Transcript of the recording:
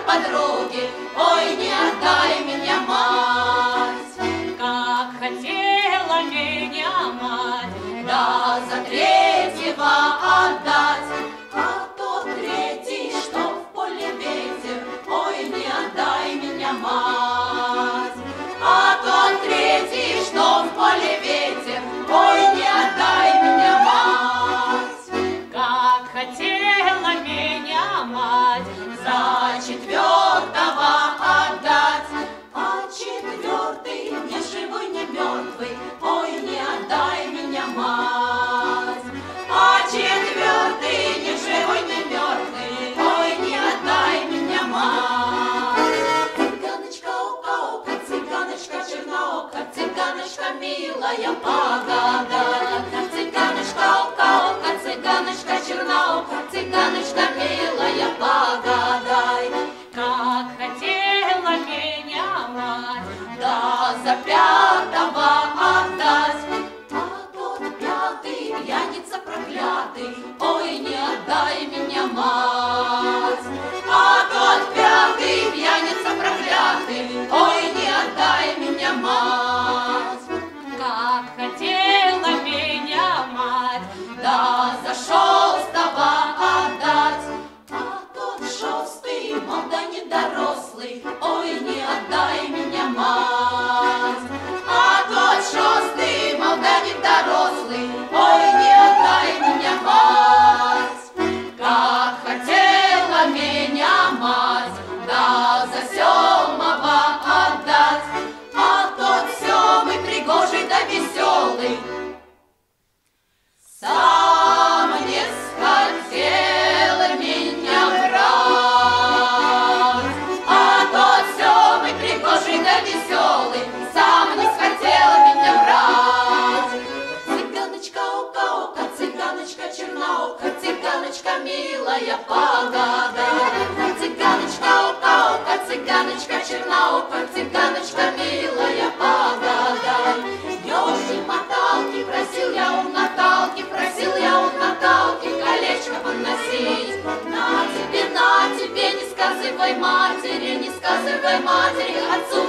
подруги, ой, не отдай меня, мать. Как хотела меня мать, Да за третьего отдать, а тот третий, что в поле ветер, ой, не отдай меня, мать. А тот третий, что в поле ветер, ой, не отдай меня, мать. как хотела меня мать, За четвертого отдать, а четвертый не живой, не мертвый, ой, не отдай меня, мать. А четвертый не живой, не мертвый, ой, не отдай меня, мать. Цыганочка укаука, цыганочка чернока, цыганочка милая, погадай. Цыганочка укаука, цыганочка чернока, цыганочка милая, погадай. как хотела меня мать, Да за пятого отдать, а тот пятый пьяница проклятый, ой, не отдай меня, мать. А тот пятый пьяница проклятый, ой, не отдай меня, мать. как хотела меня мать, Да за шестого отдать, а тот шестый, мол, да недорослый, ой, не отдай меня, мать. А тот шестый, мол, да недорослый, ой, не отдай меня, мать. Как хотела меня мать, да за седьмого отдать, а тот семый пригожий да веселый, сам не хотел меня брать. А тот семый пригожий да веселый, сам не хотел меня брать. Цыганочка укаука, цыганочка черноука, цыганочка милая, погадай. Цыганочка укаука, цыганочка черноука, цыганочка милая, погадай. Дёжди моталки просил я у Наталки, просил я у Наталки колечко подносить. На тебе, не сказывай матери, не сказывай матери, отцу